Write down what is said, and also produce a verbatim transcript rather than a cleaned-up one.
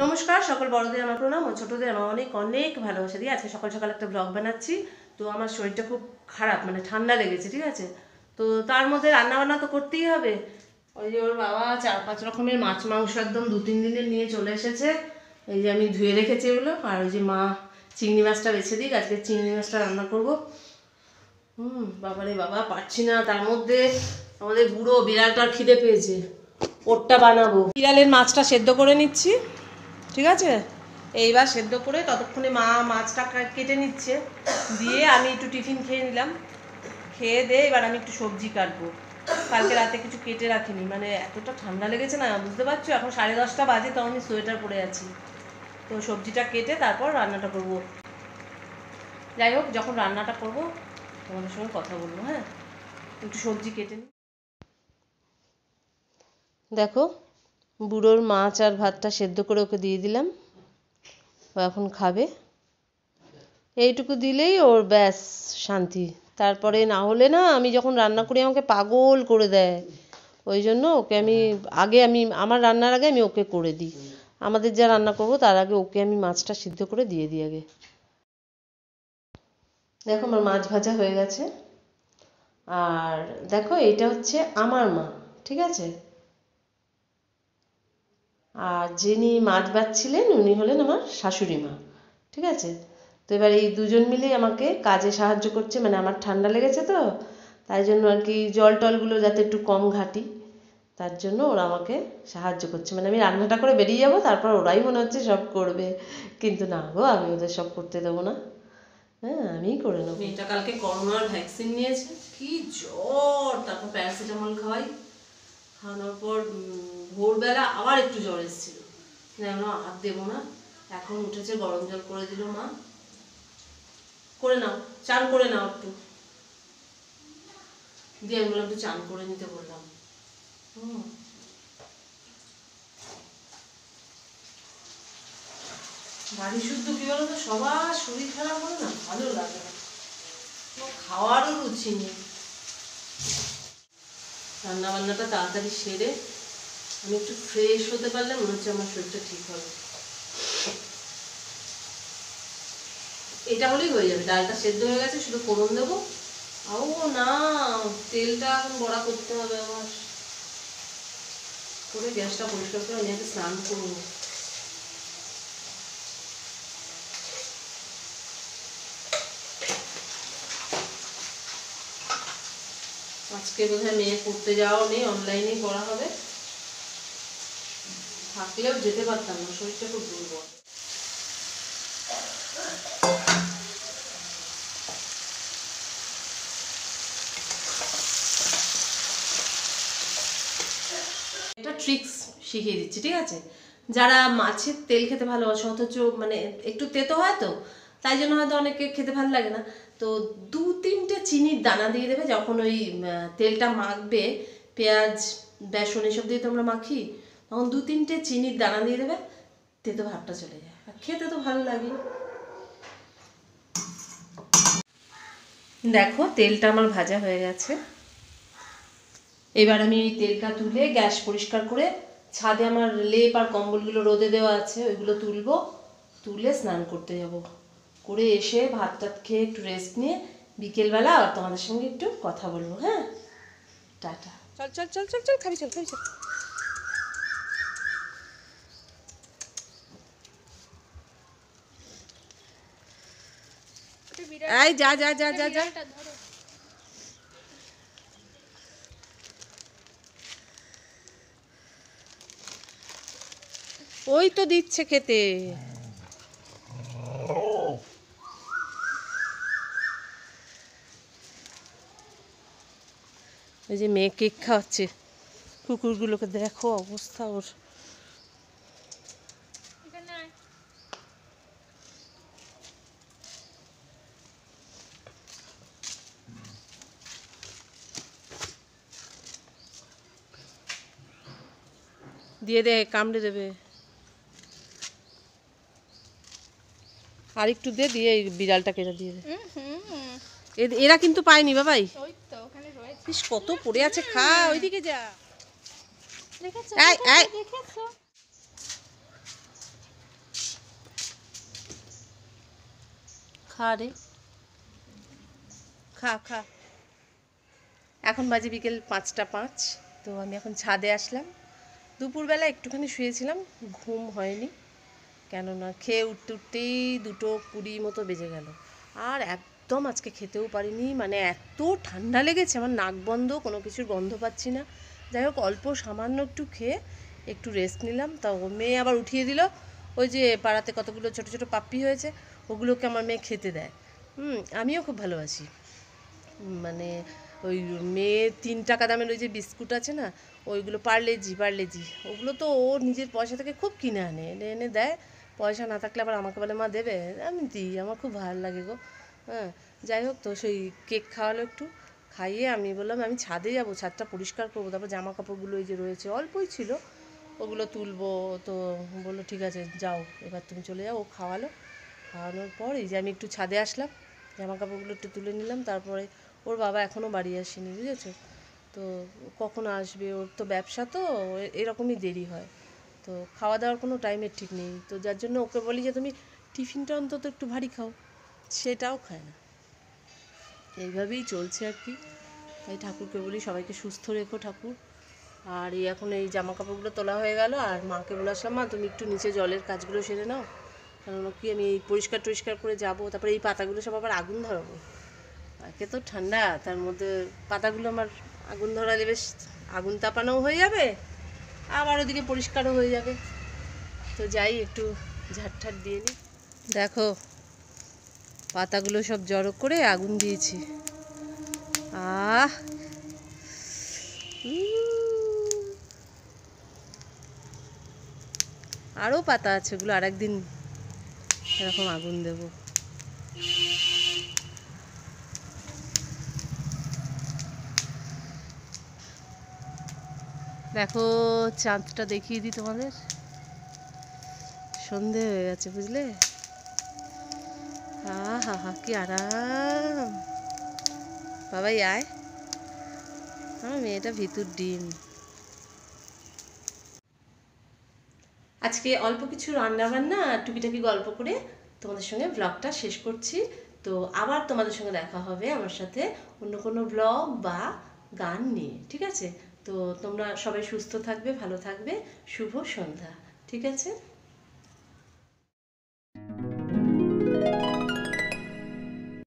নমস্কার সকল বড়দের আমার প্রণাম ও ছোটদের আমার অনেক অনেক ভালোবাসা দিয়ে আজকে সকাল সকাল একটা ব্লগ বানাচ্ছি। তো আমার শরীরটা খুব খারাপ, মানে ঠান্ডা লেগেছে, ঠিক আছে। তো তার মধ্যে রান্না বান্না তো করতেই হবে। ওই যে ওর বাবা চার পাঁচ রকমের মাছ মাংস একদম দু তিন দিনের নিয়ে চলে এসেছে। এই যে আমি ধুয়ে রেখেছি এগুলো, আর ওই যে মা চিংড়ি মাছটা বেছে দিক, আজকে চিংড়ি মাছটা রান্না করবো। হুম বাবারে বাবা পারছি না। তার মধ্যে আমাদের বুড়ো বিড়ালটার খিদে পেয়েছে, ওরটা বানাবো। বিড়ালের মাছটা সেদ্ধ করে নিচ্ছি, ঠিক আছে। এইবার সেদ্ধ করে ততক্ষণে মা মাছটা কেটে নিচ্ছে, দিয়ে আমি একটু টিফিন খেয়ে নিলাম। খেয়ে দিয়ে এবার আমি একটু সবজি কাটবো। কালকে রাতে কিছু কেটে রাখিনি, মানে এতটা ঠান্ডা লেগেছে না, বুঝতে পারছো। এখন সাড়ে দশটা বাজে, তো আমি সোয়েটার পরে আছি। তো সবজিটা কেটে তারপর রান্নাটা করব। যাই হোক, যখন রান্নাটা করব তোমাদের সঙ্গে কথা বলবো। হ্যাঁ, একটু সবজি কেটে নিই। দেখো, বুড়োর মাছ আর ভাতটা সেদ্ধ করে ওকে দিয়ে দিলাম, ও এখন খাবে। এইটুকু দিলেই ওর ব্যাস শান্তি। তারপরে না হলে না, আমি যখন রান্না করি আমাকে পাগল করে দেয়। ওই জন্য ওকে আমি আগে আমি আমার রান্নার আগে আমি ওকে করে দিই। আমাদের যা রান্না করব তার আগে ওকে আমি মাছটা সিদ্ধ করে দিয়ে দিই আগে। দেখো আমার মাছ ভাজা হয়ে গেছে। আর দেখো, এইটা হচ্ছে আমার মা, ঠিক আছে। আর যিনি মাছ ভাজছিলেন উনি হলেন আমার শাশুড়ি মা, ঠিক আছে। তো এবার এই দুজন মিলেই আমাকে কাজে সাহায্য করছে, মানে আমার ঠান্ডা লেগেছে তো, তাই জন্য আর কি জল টলগুলো যাতে একটু কম ঘাটি, তার জন্য ওরা আমাকে সাহায্য করছে। মানে আমি রান্নাটা করে বেরিয়ে যাব, তারপর ওরাই মনে হচ্ছে সব করবে, কিন্তু না গো, আমি ওদের সব করতে দেবো না। হ্যাঁ, আমিই করে নেবো। মেয়েটা কালকে করোনার ভ্যাকসিন নিয়েছে, কি জ্বর, তারপর প্যারাসিটামল খাওয়াই, খাওয়ানোর পর ভোরবেলা আবার একটু জ্বর এসেছিল, যেন হাত দেবো না। এখন উঠেছে, গরম জল করে দিল মা, করে নাও, চান করে নাও একটু, দিয়ে আমি বললাম একটু চান করে নিতে বললাম। হুম বাড়ি শুদ্ধ কি বলো তো, সবার শরীর খারাপ হলে না ভালো লাগে না, খাওয়ারও রুচি নেই। রান্না বান্নাটা তাড়াতাড়ি সেরে আমি একটু ফ্রেশ হতে পারলে মনে হচ্ছে আমার শরীরটা ঠিক হবে। এটা হলেই হয়ে যাবে। ডালটা সেদ্ধ হয়ে গেছে, শুধু ফোড়ন দেবো। ও না, তেলটা এখন বড়া করতে হবে আমার, করে গ্যাসটা পরিষ্কার করে আমি আগে স্নান করবো। আজকে বোধহয় মেয়ে পড়তে যাওয়াও নেই, অনলাইনেই পড়া হবে। থাকলেও যেতে পারতাম না, শরীরটা খুব দুর্বল। একটা ট্রিক্স শিখিয়ে দিচ্ছি, ঠিক আছে। যারা মাছের তেল খেতে ভালোবাসে, অথচ মানে একটু তেতো হয়, তো তাই জন্য হয়তো অনেকে খেতে ভালো লাগে না, তো দু তিনটে চিনির দানা দিয়ে দেবে। যখন ওই তেলটা মাখবে, পেঁয়াজ বেসন এসব দিয়ে তোমরা মাখি, তখন দু তিনটে চিনির দানা দিয়ে দেবে, তেতো ভাবটা চলে যায়, আর খেতে তো ভালো লাগে। দেখো, তেলটা আমার ভাজা হয়ে গেছে। এবার আমি এই তেলটা তুলে গ্যাস পরিষ্কার করে, ছাদে আমার লেপ আর কম্বলগুলো রোদে দেওয়া আছে, ওইগুলো তুলবো, তুলে স্নান করতে যাব। করে এসে ভাত টাত খেয়ে একটু রেস্ট নিয়ে বিকেলবেলা আবার তোমাদের সঙ্গে একটু কথা বলবো। হ্যাঁ, টাটা। চল চল চল চল চল, খাবি চল, খাবি চল। এই যা যা যা যা যা। ওই তো দিচ্ছে খেতে। ওই যে মেয়ে কেক খাওয়াচ্ছে কুকুরগুলোকে, দেখো অবস্থা ওর। দিয়ে দে, কামড়ে দেবে। আর একটু দে, দিয়ে বিড়ালটাকে দিয়ে দে। এরা কিন্তু পায়নি বাবাই, কত পড়ে আছে, খা, ওইদিকে যা। খা রে, খা খা। এখন বাজে বিকেল পাঁচটা পাঁচ। তো আমি এখন ছাদে আসলাম। দুপুরবেলা একটুখানি শুয়েছিলাম, ঘুম হয়নি, কেননা খেয়ে উঠতে উঠতেই দুটো কুড়ি মতো বেজে গেল। আর একদম আজকে খেতেও পারিনি, মানে এত ঠান্ডা লেগেছে, আমার নাক বন্ধ, কোনো কিছুর গন্ধ পাচ্ছি না। যাই হোক, অল্প সামান্য একটু খেয়ে একটু রেস্ট নিলাম। তাও মেয়ে আবার উঠিয়ে দিল। ওই যে পাড়াতে কতগুলো ছোট ছোট পাপ্পি হয়েছে, ওগুলোকে আমার মেয়ে খেতে দেয়। হুম, আমিও খুব ভালোবাসি। মানে ওই মেয়ে তিন টাকা দামের ওই যে বিস্কুট আছে না, ওইগুলো পার্লেজি পার্লেজি ওগুলো তো ও নিজের পয়সা থেকে খুব কিনে আনে, এনে এনে দেয়। পয়সা না থাকলে আবার আমাকে বলে মা দেবে, আমি দিই, আমার খুব ভালো লাগে গো। হ্যাঁ, যাই হোক, তো সেই কেক খাওয়ালো একটু, খাইয়ে আমি বললাম আমি ছাদে যাবো, ছাদটা পরিষ্কার করবো, তারপর জামা কাপড়গুলো ওই যে রয়েছে অল্পই ছিল ওগুলো তুলবো। তো বললো ঠিক আছে যাও, এবার তুমি চলে যাও। ও খাওয়ালো, খাওয়ানোর পর এই যে আমি একটু ছাদে আসলাম, জামা কাপড়গুলো একটু তুলে নিলাম। তারপরে ওর বাবা এখনও বাড়ি আসেনি, বুঝেছো তো, কখন আসবে, ওর তো ব্যবসা, তো এরকমই দেরি হয়। তো খাওয়া দাওয়ার কোনো টাইমের ঠিক নেই, তো যার জন্য ওকে বলি যে তুমি টিফিনটা অন্তত একটু ভারী খাও, সেটাও খায় না। এইভাবেই চলছে আর কি। তাই ঠাকুরকে বলি সবাইকে সুস্থ রেখো ঠাকুর। আর এই এখন এই জামা কাপড়গুলো তোলা হয়ে গেল, আর মাকে বলে আসলাম মা তুমি একটু নিচে জলের কাজগুলো সেরে নাও, কারণ কি আমি এই পরিষ্কার টরিষ্কার করে যাবো, তারপরে এই পাতাগুলো সব আবার আগুন ধরাবো। একে তো ঠান্ডা, তার মধ্যে পাতাগুলো আমার আগুন ধরালে বেশ আগুন তাপানোও হয়ে যাবে, আবার ওদিকে পরিষ্কারও হয়ে যাবে। তো যাই একটু ঝাড় দিয়ে নিই। দেখো পাতাগুলো সব জড়ো করে আগুন দিয়েছি। আহ আরও পাতা আছে, ওগুলো আর একদিন এরকম আগুন দেব। দেখো চাঁদটা দেখিয়ে দিই তোমাদের, সন্ধে হয়ে গেছে বুঝলে। হা হা হা, কি আরাম। বাবাই আয়, আমার মেয়েটা ভিতর ডিম। আজকে অল্প কিছু রান্না বান্না আর টুকিটাকি গল্প করে তোমাদের সঙ্গে ব্লগটা শেষ করছি। তো আবার তোমাদের সঙ্গে দেখা হবে আমার সাথে অন্য কোনো ব্লগ বা গান নিয়ে, ঠিক আছে? তো তোমরা সবাই সুস্থ থাকবে, ভালো থাকবে। শুভ সন্ধ্যা, ঠিক আছে?